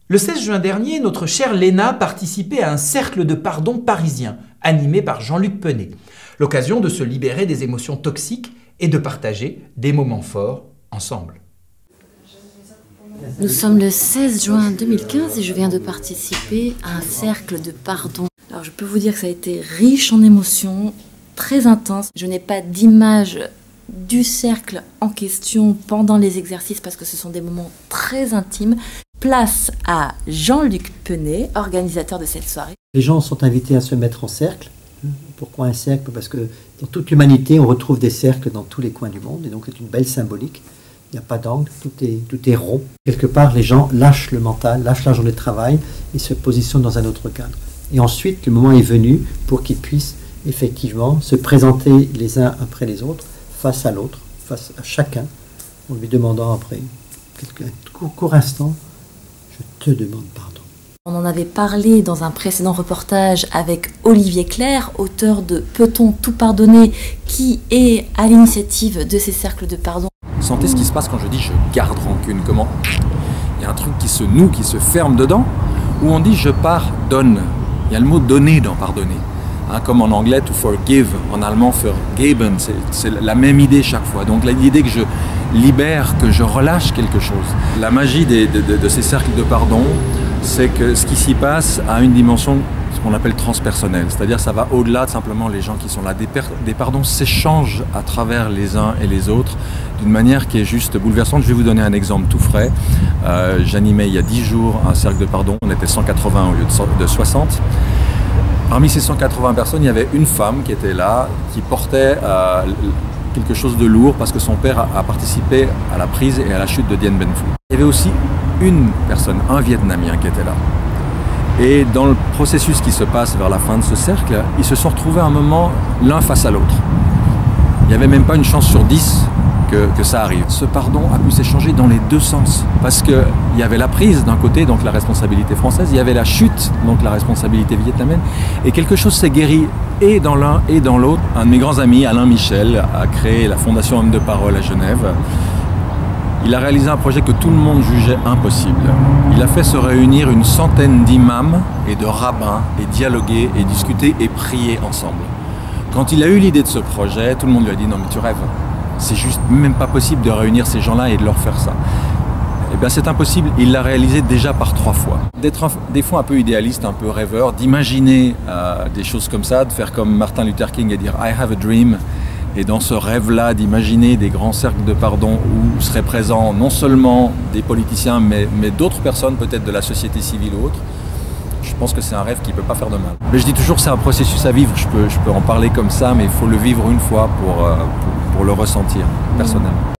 Le 16 juin dernier, notre chère Léna participait à un cercle de pardon parisien, animé par Jean-Luc Penet. L'occasion de se libérer des émotions toxiques et de partager des moments forts ensemble. Nous sommes le 16 juin 2015 et je viens de participer à un cercle de pardon. Alors je peux vous dire que ça a été riche en émotions, très intense. Je n'ai pas d'image du cercle en question pendant les exercices parce que ce sont des moments très intimes. Place à Jean-Luc Penet, organisateur de cette soirée. Les gens sont invités à se mettre en cercle. Pourquoi un cercle? Parce que dans toute l'humanité, on retrouve des cercles dans tous les coins du monde et donc c'est une belle symbolique. Il n'y a pas d'angle, tout est rond. Quelque part, les gens lâchent le mental, lâchent la journée de travail et se positionnent dans un autre cadre. Et ensuite, le moment est venu pour qu'ils puissent effectivement se présenter les uns après les autres, face à l'autre, face à chacun, en lui demandant après un court instant, je te demande pardon. On en avait parlé dans un précédent reportage avec Olivier Clerc, auteur de Peut-on tout pardonner, qui est à l'initiative de ces cercles de pardon. Sentez ce qui se passe quand je dis je garde rancune. Comment il y a un truc qui se noue, qui se ferme dedans, où on dit je pardonne. Il y a le mot donner dans pardonner. Comme en anglais, to forgive, en allemand, vergeben, c'est la même idée chaque fois. Donc l'idée que je libère, que je relâche quelque chose. La magie de ces cercles de pardon, c'est que ce qui s'y passe a une dimension, ce qu'on appelle transpersonnelle. C'est-à-dire ça va au-delà de simplement les gens qui sont là. Des pardons s'échangent à travers les uns et les autres d'une manière qui est juste bouleversante. Je vais vous donner un exemple tout frais. J'animais il y a 10 jours un cercle de pardon. On était 180 au lieu de 60. Parmi ces 180 personnes, il y avait une femme qui était là, qui portait quelque chose de lourd parce que son père a participé à la prise et à la chute de Dien Bien Phu. Il y avait aussi une personne, un Vietnamien qui était là. Et dans le processus qui se passe vers la fin de ce cercle, ils se sont retrouvés un moment l'un face à l'autre. Il n'y avait même pas une chance sur 10 que ça arrive. Ce pardon a pu s'échanger dans les deux sens. Parce qu'il y avait la prise d'un côté, donc la responsabilité française, il y avait la chute, donc la responsabilité vietnamienne. Et quelque chose s'est guéri et dans l'un et dans l'autre. Un de mes grands amis, Alain Michel, a créé la Fondation Homme de Parole à Genève. Il a réalisé un projet que tout le monde jugeait impossible. Il a fait se réunir une centaine d'imams et de rabbins et dialoguer et discuter et prier ensemble. Quand il a eu l'idée de ce projet, tout le monde lui a dit « Non mais tu rêves, c'est juste même pas possible de réunir ces gens-là et de leur faire ça. » Eh bien c'est impossible, il l'a réalisé déjà par 3 fois. D'être des fois un peu idéaliste, un peu rêveur, d'imaginer des choses comme ça, de faire comme Martin Luther King et dire « I have a dream ». Et dans ce rêve-là, d'imaginer des grands cercles de pardon où seraient présents non seulement des politiciens, mais d'autres personnes, peut-être de la société civile ou autre, je pense que c'est un rêve qui ne peut pas faire de mal. Mais je dis toujours que c'est un processus à vivre. Je peux en parler comme ça, mais il faut le vivre une fois pour le ressentir personnellement.